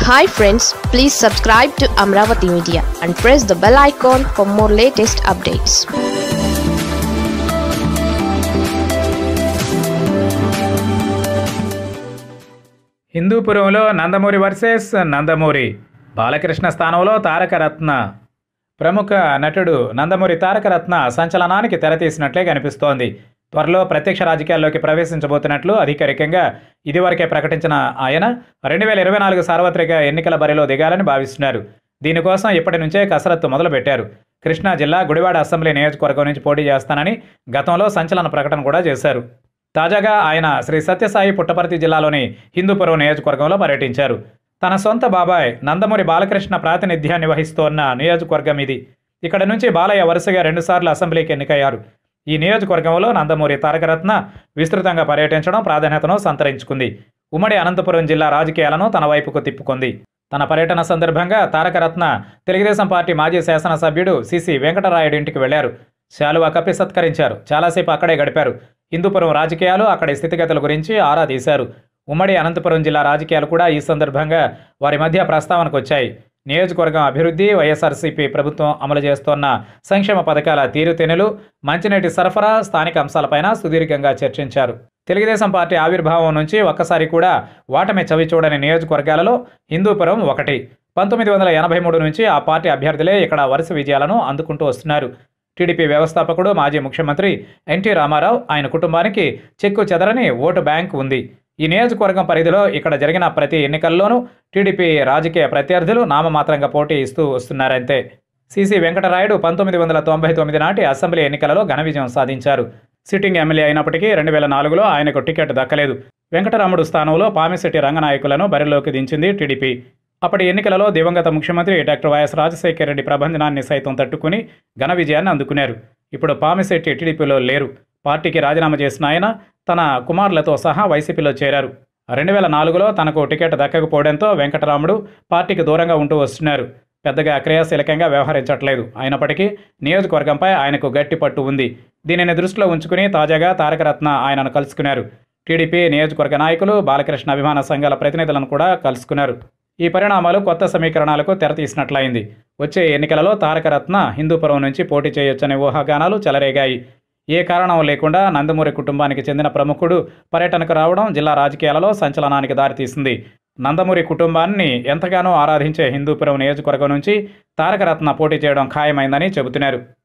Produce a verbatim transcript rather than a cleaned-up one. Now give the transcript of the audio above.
Hi friends, please subscribe to Amaravathi Media and press the bell icon for more latest updates. హిందూపురంలో Nandamuri versus Nandamuri. Balakrishna స్థానంలో తారక రత్న. ప్రముఖ నటుడు నందమూరి తారక రత్న సంచలనానికి తెరతీసినట్లే కనిపిస్తోంది. త్వరలో ప్రత్యక్ష రాజకీయాల్లోకి ప్రవేశించబోతున్నట్లు అధికారికంగా ఇదివరకే ప్రకటించిన ఆయన రెండు వేల ఇరవై నాలుగు సార్వత్రిక ఎన్నికల బరిలో దిగాలని భావిస్తున్నారు. దీనికోసం ఇప్పటి నుంచే కసరత్తు మొదలుపెట్టారు. కృష్ణా జిల్లా గుడివాడ అసెంబ్లీ నియోజకవర్గం నుంచి పోటీ చేస్తానని గతంలో సంచలన ప్రకటన కూడా చేశారు. తాజాగా ఆయన శ్రీ సత్యసాయి పుట్టపర్తి జిల్లాలోని హిందూపురం నియోజకవర్గంలో పర్యటించారు. తన సొంత బాబాయ్ నందమూరి బాలకృష్ణ ప్రాతినిధ్యాన్ని వహిస్తోన్న నియోజకవర్గం ఇది. ఇక్కడ నుంచి బాలయ్య వరుసగా రెండుసార్లు అసెంబ్లీకి ఎన్నికయ్యారు. ఈ నియోజకవర్గంలో నందమూరి తారక రత్న విస్తృతంగా పర్యటించడం ప్రాధాన్యతను సంతరించుకుంది. ఉమ్మడి అనంతపురం జిల్లా రాజకీయాలను తన వైపుకు తిప్పుకుంది. తన పర్యటన సందర్భంగా తారక రత్న తెలుగుదేశం పార్టీ మాజీ శాసనసభ్యుడు సిసి వెంకటరాయుడు ఇంటికి వెళ్లారు. శాలువా కప్పి సత్కరించారు. చాలాసేపు అక్కడే గడిపారు. హిందూపురం రాజకీయాలు, అక్కడి స్థితిగతుల గురించి ఆరా తీశారు. ఉమ్మడి అనంతపురం జిల్లా రాజకీయాలు కూడా ఈ సందర్భంగా వారి మధ్య ప్రస్తావనకు వచ్చాయి. నియోజకవర్గం అభివృద్ధి, వైఎస్ఆర్సీపీ ప్రభుత్వం అమలు చేస్తోన్న సంక్షేమ పథకాల తీరుతెన్నులు, మంచినీటి సరఫరా, స్థానిక అంశాలపైన సుదీర్ఘంగా చర్చించారు. తెలుగుదేశం పార్టీ ఆవిర్భావం నుంచి ఒక్కసారి కూడా ఓటమి చవి చూడని నియోజకవర్గాలలో హిందూపురం ఒకటి. పంతొమ్మిది వందల ఎనభై మూడు నుంచి ఆ పార్టీ అభ్యర్థులే ఇక్కడ వరుస విజయాలను అందుకుంటూ వస్తున్నారు. టీడీపీ వ్యవస్థాపకుడు మాజీ ముఖ్యమంత్రి ఎన్టీ రామారావు, ఆయన కుటుంబానికి చెక్కు చెదరని ఓటు బ్యాంక్ ఉంది. ఈ నియోజకవర్గం పరిధిలో ఇక్కడ జరిగిన ప్రతి ఎన్నికల్లోనూ టీడీపీ రాజకీయ ప్రత్యర్థులు నామమాత్రంగా పోటీ ఇస్తూ వస్తున్నారంతే. సిసి వెంకటరాయుడు పంతొమ్మిది వందల తొంభై తొమ్మిది నాటి అసెంబ్లీ ఎన్నికలలో ఘన విజయం సాధించారు. సిట్టింగ్ ఎమ్మెల్యే అయినప్పటికీ రెండు వేల నాలుగులో ఆయనకు టికెట్ దక్కలేదు. వెంకటరాముడు స్థానంలో పామిశెట్టి రంగనాయకులను బరిలోకి దించింది టీడీపీ. అప్పటి ఎన్నికలలో దివంగత ముఖ్యమంత్రి డాక్టర్ వైఎస్ రాజశేఖర రెడ్డి ప్రభంజనాన్ని సైతం తట్టుకుని ఘన విజయాన్ని అందుకున్నారు. ఇప్పుడు పామిశెట్టి టీడీపీలో లేరు. పార్టీకి రాజీనామా చేసిన ఆయన తన కుమారులతో సహా వైసీపీలో చేరారు. రెండు వేల నాలుగులో తనకు టికెట్ దక్కకపోవడంతో వెంకటరాముడు పార్టీకి దూరంగా ఉంటూ వస్తున్నారు. పెద్దగా క్రియాశీలకంగా వ్యవహరించట్లేదు. అయినప్పటికీ నియోజకవర్గంపై ఆయనకు గట్టి పట్టు ఉంది. దీనిని దృష్టిలో ఉంచుకుని తాజాగా తారక రత్న ఆయనను కలుసుకున్నారు. టీడీపీ నియోజకవర్గ నాయకులు, బాలకృష్ణ అభిమాన సంఘాల ప్రతినిధులను కూడా కలుసుకున్నారు. ఈ పరిణామాలు కొత్త సమీకరణాలకు తెరతీసినట్లయింది. వచ్చే ఎన్నికలలో తారక రత్న హిందూపురం నుంచి పోటీ చేయొచ్చనే ఊహాగానాలు చెలరేగాయి. ఏ కారణం లేకుండా నందమూరి కుటుంబానికి చెందిన ప్రముఖుడు పర్యటనకు రావడం జిల్లా రాజకీయాలలో సంచలనానికి దారితీసింది. నందమూరి కుటుంబాన్ని ఎంతగానో ఆరాధించే హిందూపురం నియోజకవర్గం నుంచి తారక రత్న పోటీ చేయడం ఖాయమైందని చెబుతున్నారు.